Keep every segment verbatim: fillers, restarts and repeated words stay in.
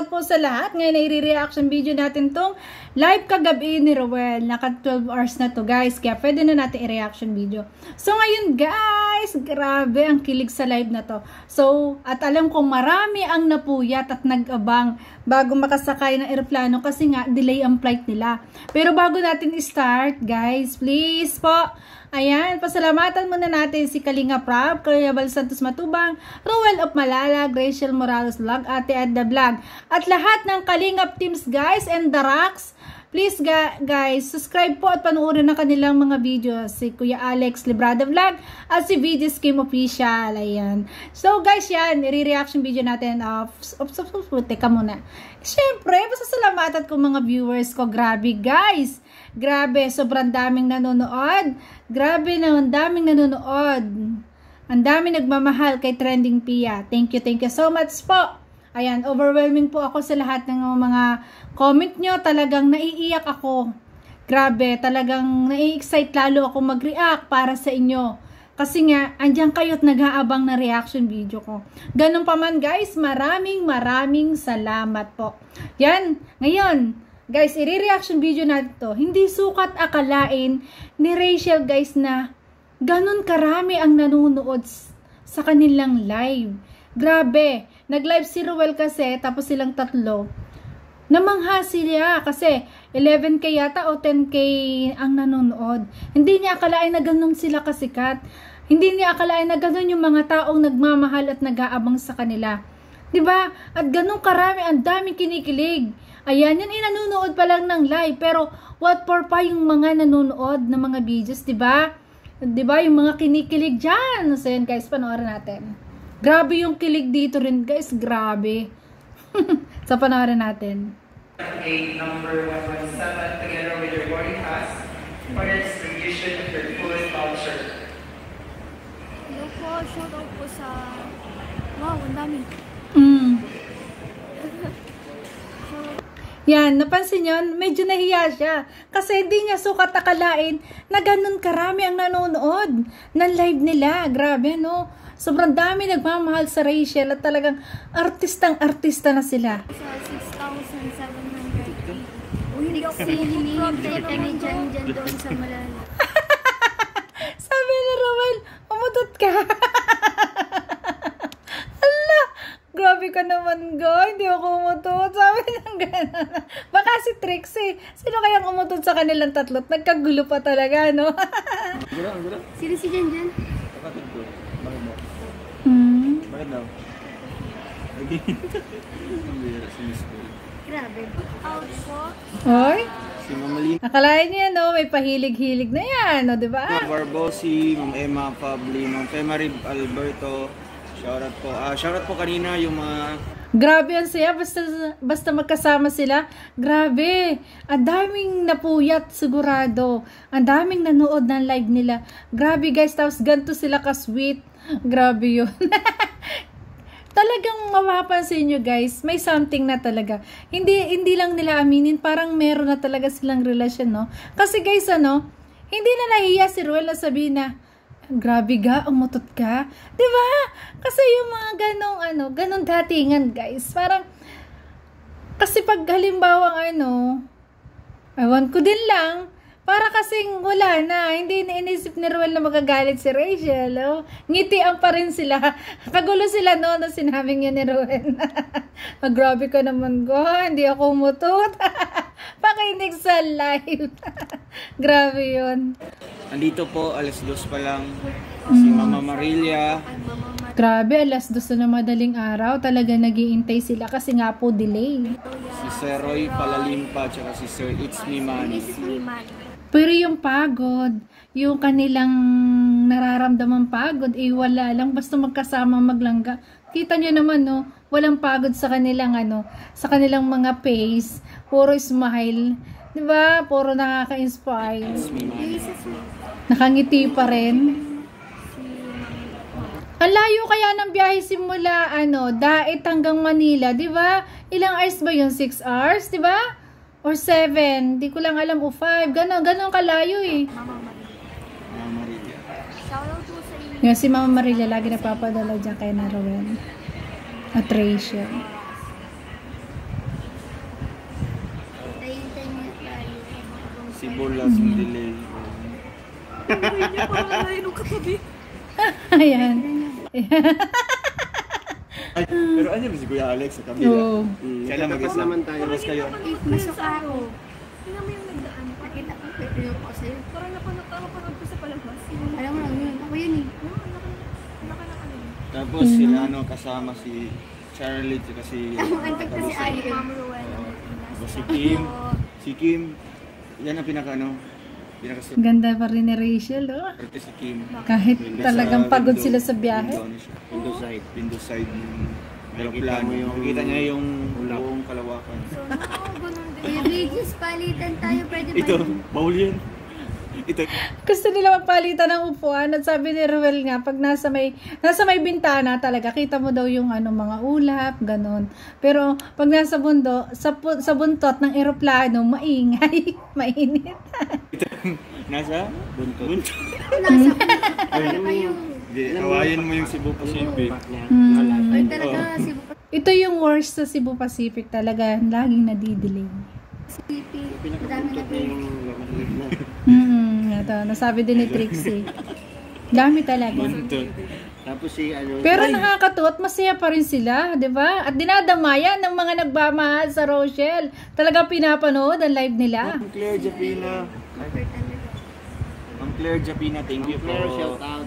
shoutout po sa lahat. Ngayon ay re-reaction video natin tong live kagabi ni Roel. Naka twelve hours na to guys. Kaya pwede na natin i-reaction video. So ngayon guys, grabe ang kilig sa live na to. So, at alam kong marami ang napuyat at nag-abang bago makasakay ng eroplano kasi nga delay ang flight nila. Pero bago natin i-start guys, please po, ayan, pasalamatan muna natin si Kalinga Prab, Kayo Santos Matubang, Roel of Malalag, Reychelle Morales Vlog, Ate Adda Vlog, at lahat ng Kalingap teams guys and the rocks. Please guys, subscribe po at panuorin ng kanilang mga video, si Kuya Alex Librada Vlog at si V J Scheme Official. Ayan. So guys, yan, i-reaction video natin of, of, of, of, of teka muna. Siyempre, pasasalamatan ko mga viewers ko. Grabe guys. Grabe, sobrang daming nanonood. Grabe na, ang daming nanonood. Ang daming nagmamahal kay Trending Pia. Thank you, thank you so much po. Ayan, overwhelming po ako sa lahat ng mga comment nyo. Talagang naiiyak ako. Grabe, talagang nai-excite lalo ako mag-react para sa inyo. Kasi nga, andyan kayo at nag-aabang na reaction video ko. Ganun pa man guys, maraming maraming salamat po. Yan, ngayon, guys, i-reaction video natin to. Hindi sukat akalain ni Reychelle guys na ganun karami ang nanonood sa kanilang live. Grabe, nag-live si Roel kasi, tapos silang tatlo. Namangha sila kasi eleven K yata o ten K ang nanonood. Hindi niya akalain na ganun sila kasikat. Hindi niya akalain na ganun yung mga taong nagmamahal at nag-aabang sa kanila. Diba? At ganun karami, ang daming kinikilig. Ayan, yan inanunood pa lang ng live. Pero what for pa yung mga nanonood ng mga videos, diba? Diba? Yung mga kinikilig dyan. So yan guys, panoorin natin. Grabe yung kilig dito rin guys. Grabe. So panoorin natin. Gate number one one seven together with your boarding pass for the distribution of your food voucher. Hello po, shout out po sa... Wow, ang dami. Mm. Yan, napansin nyo, medyo nahiya siya. Kasi hindi niya sukat akalain na ganun karami ang nanonood ng live nila. Grabe, no? Sobrang dami nagmamahal sa Reychelle at talagang artistang artista na sila. Sa six thousand seven hundred. O hindi ako pinipropte kami dyan dyan doon sa Malalag. Sabi ni Roel, umutot ka. Ala, grabe ka naman go, hindi ako umutot. Sabi ng gano'n. Baka si Trixie, sino kayang umutot sa kanilang tatlo't? Nagkagulo pa talaga, no? Sino si Jan Jan? Kapatid ko. Bakit mo? Hmm. Bakit daw? Again. Si Miss Paul. Grabe. Out po. Oy? Si Mamalina. Akalain niya, no? May pahilig-hilig na yan, no? Diba? Ma'am Barbosi, Ma'am Emma Pabli, Ma'am Femarib Alberto. Shoutout po. Ah, shoutout po kanina yung mga... Grabe ang saya, basta, basta magkasama sila. Grabe, ang daming napuyat sigurado. Ang daming nanood ng live nila. Grabe guys, tapos ganito sila ka-sweet. Grabe yun. Talagang mapapansin nyo guys, may something na talaga. Hindi, hindi lang nila aminin, parang meron na talaga silang relasyon, no? Kasi guys, ano, hindi na nahiya si Roel na sabihin na, grabe ga, umutot ka. Diba? Kasi yung mga ganong, ano, ganong datingan, guys. Parang, kasi pag halimbawa, ano, ewan ko din lang, para kasing wala na, hindi iniisip ni Roel na magagalit si Reychelle, oh. Ngitian pa rin sila. Kagulo sila noon na sinabing niya ni Roel. Oh, grabe ka naman, go, hindi ako umutot. Pakinig sa live. Grabe yun. Andito po, alas dos pa lang. Si Mama Marilia. Grabe, alas dos na madaling araw. Talaga nag-iintay sila kasi nga po delay. Si Sir Roy Palalimpa, tsaka si Sir It's Me Manny. Pero yung pagod, yung kanilang nararamdaman pagod, eh wala lang. Basta magkasama maglangga. Kita nyo naman, no? Walang pagod sa kanilang, ano, sa kanilang mga face. Puro smile. Diba? Puro nakaka-inspire. Nakangiti pa rin. Ang layo kaya ng biyahe simula, ano, Dait hanggang Manila, diba? Ilang hours ba yun? six hours, diba? Or seven? Di ko lang alam, o five. Ganon, ganon kalayo eh. Mama Marilia. Shoutout po sa inyo. Yung si Mama Marilia, lagi nagpapadala dyan kay na Roel. At Reychelle. Si Bolas yung delay. Ayan. Ay, pero ano ba si Kuya Alex sa kabila? Oo. Mm, Siya lang mag-isa. naman tayo. Tapos kayo. Masok ako. Tingnan mo yung nagdaan. Nakita ko, pero yung ako sa'yo. Parang napanood ko sa palabas. Alam mo lang yun. Ako yun eh. Tapos sila ano kasama si Charlie at si Ang tagta si Ali. Ma'am Roel. Tapos si Kim. Si Kim. Yan ang pinaka ano. Pinaka Ganda pa rin ni Reychelle, oh. Arte si Kim. Kahit Window talagang sa pagod window- sila sa biyahe. window ano siya. Window side. Window side ng aeroplano. Makikita niya yung buong kalawakan. Kuya Bridges, palitan tayo. Pwede ba Ito, yun? bawal yan. Ito. Gusto nila magpalitan ng upuan at sabi ni Roel nga pag nasa may nasa may bintana talaga kita mo daw yung ano mga ulap ganon, pero pag nasa bundo sa pu- sa buntot ng eroplano maingay mainit. Ito. Nasa? Buntot. Buntot. Nasa talaga kayo. Hindi, kawayan mo yung Cebu Pacific. Hmm. Ay talaga, si Ito yung worst sa Cebu Pacific talaga, laging nadidelay. Pacific. Dami na pinag. Hmm, ito nasabi din ni Trixie. Dami talaga. Buntot. Tapos si ano, Pero nakakatuwa at masaya pa rin sila, 'di ba? At dinadamayan ng mga nagmamahal sa Reychelle. Talaga pinapanood ang live nila. Ma'am Claire Japina. Ma'am Claire Japina, thank you po. Claire, shout out.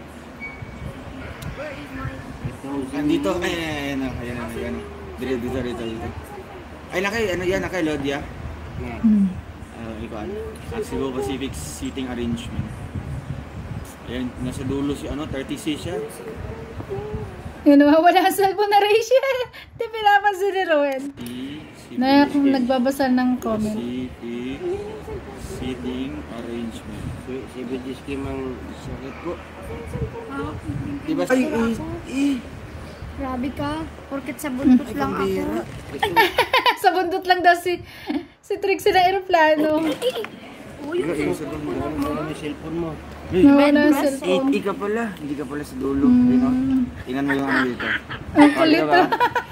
Andito, ay, ay, ay, ano, ayan, ano, ayan. Dito, dito, dito, dito. Ay, nakay, ano yan, nakay Lodia. Hmm. Uh, ikaw, at Cebu Pacific seating arrangement. Ayan, nasa dulo si, ano, thirty-six siya. Yun, wala ang cellphone na Reychelle. Di pinapansin ni Roel. Na kung nagbabasa ng comment. Pacific seating arrangement. Si, si Bridges Kim ang sakit ko. Diba? Ay, eh, eh. Grabe ka. Porket sa buntot lang ako. Sa bundot lang daw si si Trixie na aeroplano. Uy, yung Wala mo yung cellphone mo. Nawala ang Eh, cellphone. eh ka pala, hindi ka pala sa dulo. Mm. No? Tingnan mo yung ano dito. Ang kulit diba? ah.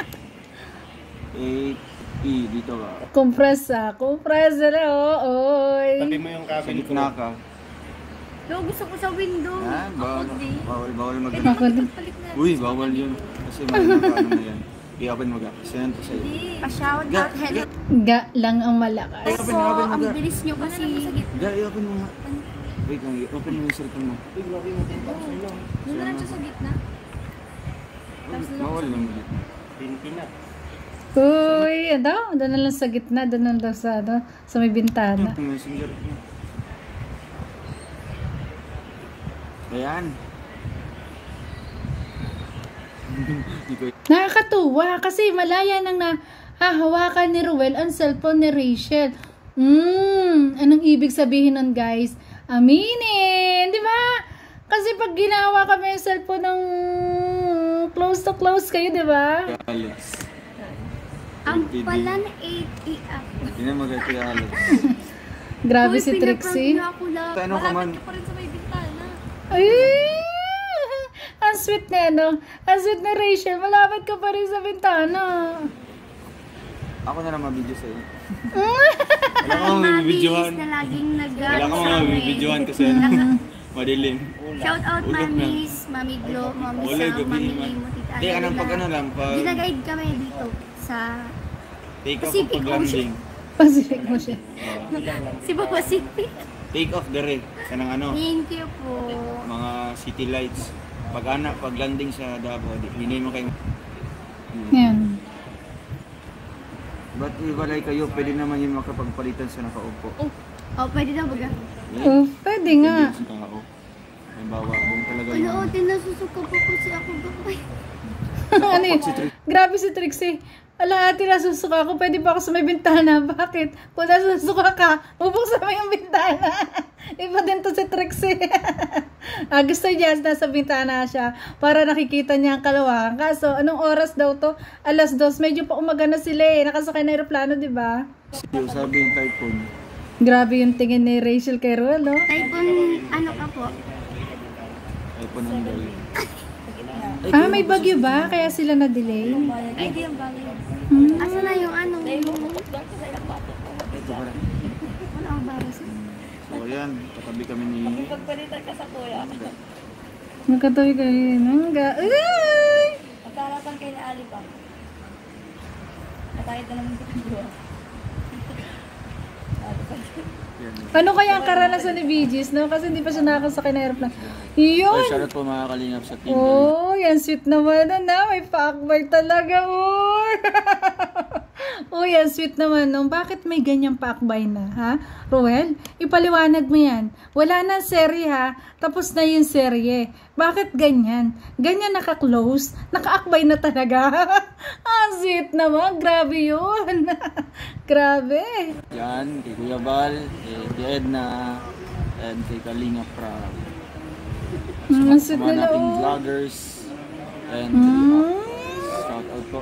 eight E, dito ka. Compress ah. Compress na oh. Oy. Tabi mo yung Sa cabin ko. gitna ka. no, gusto ko sa window. Ah, bawal, Ako di. bawal, bawal mag Ako din. Uy, bawal yun. Kasi may ano na yan. I-open mo ga. Kasi yan to sa'yo. Pa-shout Ga, out. Hello. Ga lang ang malakas. Open So, mo, open mo, ang ga. bilis nyo kasi. Ga, i-open mo nga. Wait lang, i-open mo yung cellphone mo. Doon na lang siya sa gitna. Bawal lang. Pinpinat. Uy, ano? Doon na lang sa gitna. Doon na lang sa, ano, sa may bintana. Messenger mo. Ayan. Hindi ko Nakakatuwa kasi malaya nang nahahawakan ni Roel ang cellphone ni Reychelle. Hmm, anong ibig sabihin nun guys? Aminin, di ba? Kasi pag ginawa kami yung cellphone ng close to close kayo, di ba? Alex. Ang pala na eight E ako. Hindi na mag-ati Alex. Grabe Uy, si Trixie. pinaprank niyo ako lang. Ano ka man? Malapit ka pa rin sa may bintana. Ay! Ang sweet na ano. Ang sweet na Reychelle. Malapit ka pa rin sa bintana. Ako na lang mabidyo sa'yo. Wala ka mga mabibidyohan. Na laging nag Wala ka mga mabibidyohan kasi madilim. Shout out Ulap na. mamis, mami Glo, mami Wala, Sam, gabi mami naman. Limo, tita Hindi, anong pag ano Adela. lang, pag Ginaguide kami dito sa take off Pacific pag landing. Pacific mo siya. Cebu Pacific. Take off dire. Kanang ano, Thank you po. mga city lights. Pag ana, pag landing sa Davao, di- hinay mo kayo. Yan. Ba't iwalay kayo? Pwede naman yung makapagpalitan sa nakaupo. Oh, oh pwede na baga. Oh, pwede nga. Sa tao. May bawa. Doon talaga Ano, yung... oh, tinasusuka po kasi ako bakay. Ano yun? Grabe si Trixie. Ala, ate, nasusuka ako. Pwede pa ako sa may bintana. Bakit? Kung nasusuka ka, bubuksan mo yung bintana. Iba din to si Trixie. ah, gusto niya, nasa bintana siya para nakikita niya ang kalawakan. Kaso, anong oras daw to? Alas dos. Medyo pa umaga na sila eh. Nakasakay na aeroplano, di ba? Sabi yung typhoon. Grabe yung tingin ni Reychelle kay Roel, oh. Typhoon, ano ka po? Typhoon ang dali. Ah, may bagyo ba? Kaya sila na-delay? Ay, di yung bagay. Hmm. Asa na yung ano? Ito pala. Ano ang bagay? Palitan ka sa kuya. Nagkatabi kayo. Nangga. Ay! Magkarapan kayo na Ali pa. Matayad na naman dito. Ano kaya ang karanasan ni B Gs, no? Kasi hindi pa siya nakakasakay na aeroplane. Ay, Yun! shoutout po mga kalingap sa team. Oh, yan sweet naman na na. May pa-akbay talaga, oh. Oh, yan sweet naman, no? Bakit may ganyang pa-akbay na, ha? Roel, ipaliwanag mo yan. Wala na serye, ha? Tapos na yung serye. Bakit ganyan? Ganyan naka-close? Naka-akbay na talaga. Ah, sweet naman. Grabe yun. Grabe. Yan, kay Kuya Bal, eh, kay Edna, and kay Kalingap Pra. Mm, Sa sweet mga nila, nating oh. vloggers, and Mm. shoutout po.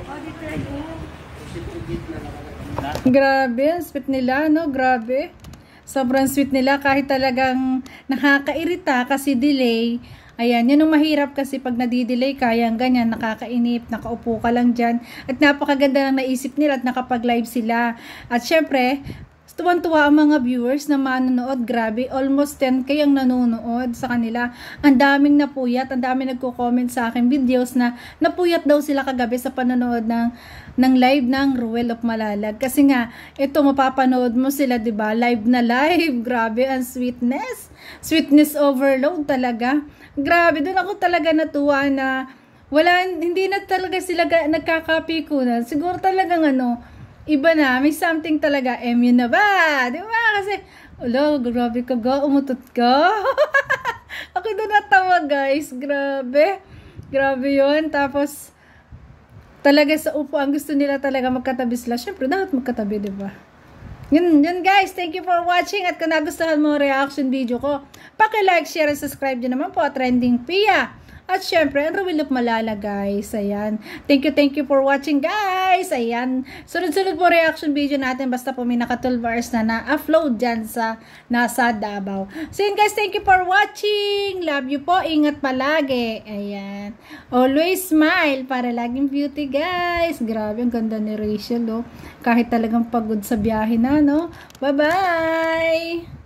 Grabe, ang sweet nila, no? Grabe. Sobrang sweet nila kahit talagang nakakairita kasi delay. Ayan, yun ang mahirap kasi pag nadidelay ka, yan ganyan, nakakainip, nakaupo ka lang dyan. At napakaganda ng naisip nila at nakapag-live sila. At syempre, tuwan-tuwa ang mga viewers na manonood. Grabe, almost ten K ang nanonood sa kanila. Ang daming napuyat, ang daming nagko-comment sa akin videos na napuyat daw sila kagabi sa panonood ng ng live ng Roel of Malalag. Kasi nga, ito mapapanood mo sila, 'di ba? Live na live. Grabe ang sweetness. Sweetness overload talaga. Grabe, doon ako talaga natuwa na wala, hindi na talaga sila nagkakapikunan. Siguro talagang ano, iba na, may something talaga, M yun na ba? Di ba? Kasi, ulo, grabe ka ga, umutot ka. Ako doon natawa, guys. Grabe. Grabe yun. Tapos, talaga sa upo, ang gusto nila talaga magkatabi sila. Siyempre, dapat magkatabi, di ba? Yun, yun guys, thank you for watching at kung nagustuhan mo reaction video ko, paki-like, share, and subscribe din naman po at Trending Pia. At syempre, ang Roel of Malalag, guys. Ayan. Thank you, thank you for watching, guys. Ayan. Sunod-sunod po reaction video natin. Basta po may naka twelve hours na na-upload dyan sa nasa Davao. So yun, guys. Thank you for watching. Love you po. Ingat palagi. Ayan. Always smile para laging beauty, guys. Grabe, ang ganda ni Reychelle, oh. Kahit talagang pagod sa biyahe na, no? Bye-bye!